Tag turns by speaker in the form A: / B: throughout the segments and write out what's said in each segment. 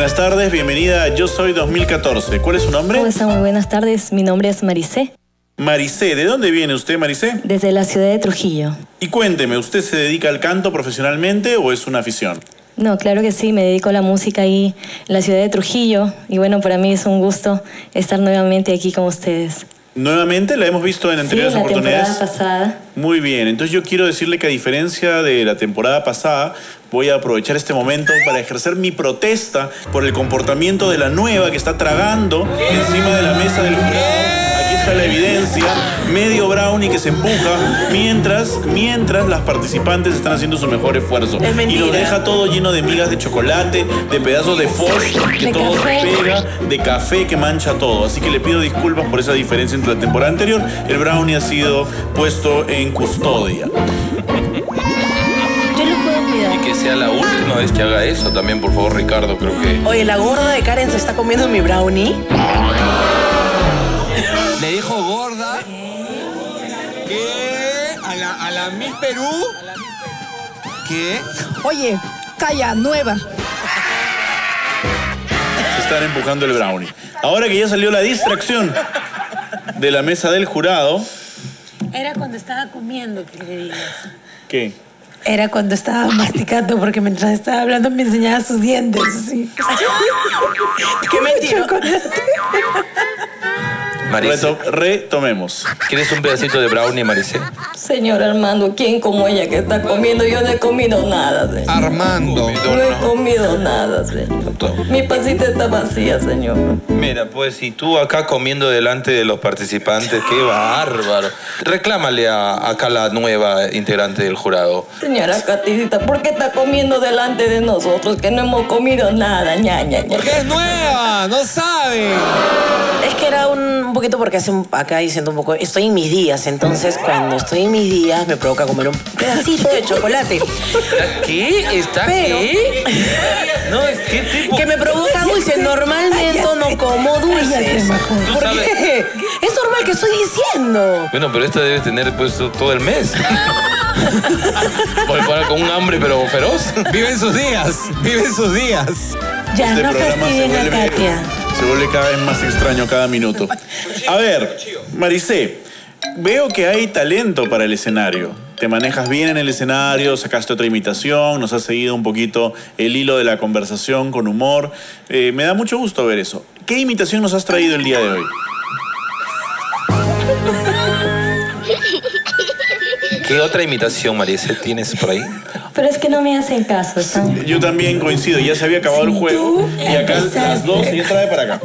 A: Buenas tardes, bienvenida a Yo Soy 2014. ¿Cuál es su nombre?
B: ¿Cómo están? Muy buenas tardes, mi nombre es Maricé.
A: Maricé, ¿de dónde viene usted, Maricé?
B: Desde la ciudad de Trujillo.
A: Y cuénteme, ¿usted se dedica al canto profesionalmente o es una afición?
B: No, claro que sí, me dedico a la música ahí en la ciudad de Trujillo. Y bueno, para mí es un gusto estar nuevamente aquí con ustedes.
A: ¿Nuevamente? ¿La hemos visto en anteriores oportunidades?
B: Sí, la temporada pasada.
A: Muy bien, entonces yo quiero decirle que a diferencia de la temporada pasada, voy a aprovechar este momento para ejercer mi protesta por el comportamiento de la nueva que está tragando encima de la mesa del jurado. Aquí está la evidencia, medio brownie que se empuja, mientras las participantes están haciendo su mejor esfuerzo. Y lo deja todo lleno de migas de chocolate, de pedazos de foch que todo se pega, de café que mancha todo. Así que le pido disculpas por esa diferencia entre la temporada anterior. El brownie ha sido puesto en custodia.
B: Yo lo puedo cuidar.
C: Y que sea la última vez que haga eso también, por favor, Ricardo, creo que...
D: Oye, la gorda de Karen se está comiendo mi brownie.
E: Le dijo gorda. ¿Qué? ¿A la Miss Perú? ¿Qué?
F: Oye, calla, nueva.
A: Se están empujando el brownie. Ahora que ya salió la distracción de la mesa del jurado...
G: Era cuando estaba comiendo, que le digas.
A: ¿Qué?
G: Era cuando estaba masticando, porque mientras estaba hablando me enseñaba sus dientes. ¿Sí?
D: ¡Qué mentira!
C: Maricé,
A: Retomemos.
C: ¿quieres un pedacito de brownie, Maricé?
B: Señor Armando, ¿quién como ella que está comiendo? Yo no he comido nada, señor.
E: Armando.
B: No he comido nada, señor. Mi pasita está vacía, señor.
C: Mira, pues, si tú acá comiendo delante de los participantes, qué bárbaro. Reclámale acá la nueva integrante del jurado.
B: Señora Caticita, ¿por qué está comiendo delante de nosotros que no hemos comido nada? Ña, ña, ña.
E: Porque es nueva, no sabe.
D: Es que era un poquito porque acá diciendo un poco, estoy en mis días, entonces cuando estoy en mis días me provoca comer un pedacito de chocolate.
C: ¿Qué? ¿Está qué? No, es que tipo...
D: Que me provoca dulce. Normalmente no como dulces.
C: Tú
D: ¿Por
C: sabes.
D: qué? Es normal que estoy diciendo.
C: Bueno, pero esta debe tener puesto todo el mes. Con un hambre pero feroz.
E: Vive en sus días, vive en sus días.
G: Ya,
A: Este
G: no
A: programa
G: fastidien a Katia.
A: se vuelve cada vez más extraño cada minuto. A ver, Maricé, veo que hay talento para el escenario. Te manejas bien en el escenario, sacaste otra imitación, nos has seguido un poquito el hilo de la conversación con humor. Me da mucho gusto ver eso. ¿Qué imitación nos has traído el día de hoy?
C: ¿Qué otra imitación, Maricé, tienes por ahí?
B: Pero es que no me hacen caso, ¿están?
A: Yo también coincido, ya se había acabado el juego y acá las dos, y trae para acá.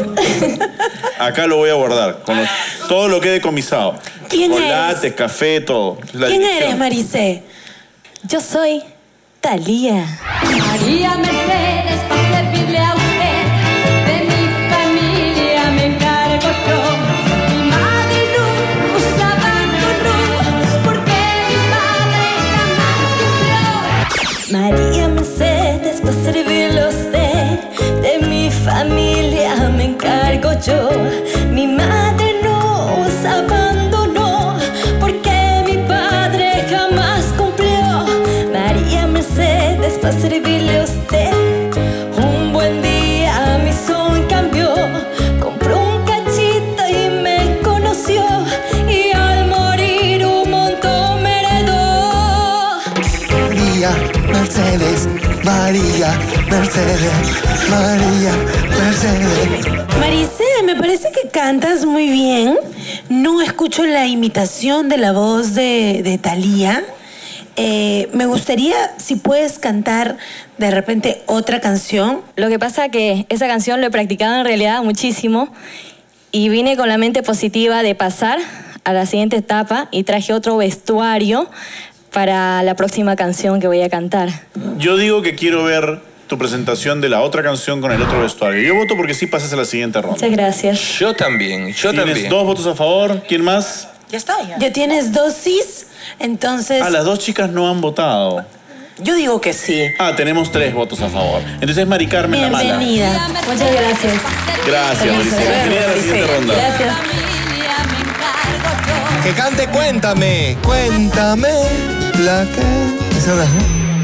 A: Acá lo voy a guardar, con todo lo que he decomisado.
G: ¿Quién
A: Chocolate,
G: eres?
A: café, todo.
G: ¿Quién eres, Maricé?
B: Yo soy Thalía.
H: María Mercedes, para servirle a usted, de mi familia me encargo yo. Mi madre nos abandonó, porque mi padre jamás sufrió.
B: María Mercedes, para servirle a usted, de mi familia me encargo yo. Mi madre nos abandonó, porque mi padre jamás cumplió. María Mercedes, para servirle a usted, un buen día mi son cambió. Compró un cachito y me conoció, y al morir un montón me heredó.
I: María Mercedes, María Mercedes, María Mercedes.
G: Maricé, me parece que cantas muy bien. No escucho la imitación de la voz de Thalía. Me gustaría si puedes cantar de repente otra canción.
B: Lo que pasa que esa canción lo he practicado en realidad muchísimo y vine con la mente positiva de pasar a la siguiente etapa y traje otro vestuario para la próxima canción que voy a cantar.
A: Yo digo que quiero ver tu presentación de la otra canción con el otro vestuario. Yo voto porque sí pasas a la siguiente ronda.
B: Muchas gracias.
C: Yo también, yo
A: Tienes
C: también.
A: 2 votos a favor. ¿Quién más?
D: Ya está, ya.
G: Ya tienes dosis, entonces...
A: Ah, las 2 chicas no han votado.
D: Yo digo que sí.
A: Ah, tenemos 3 votos a favor. Entonces es Mari Carmen la mala.
G: Bienvenida.
B: Muchas gracias.
A: Gracias, Maricé. Bienvenida a la siguiente ronda.
B: Gracias.
E: Que cante Cuéntame.
I: Cuéntame la que... Esa no es, ¿no?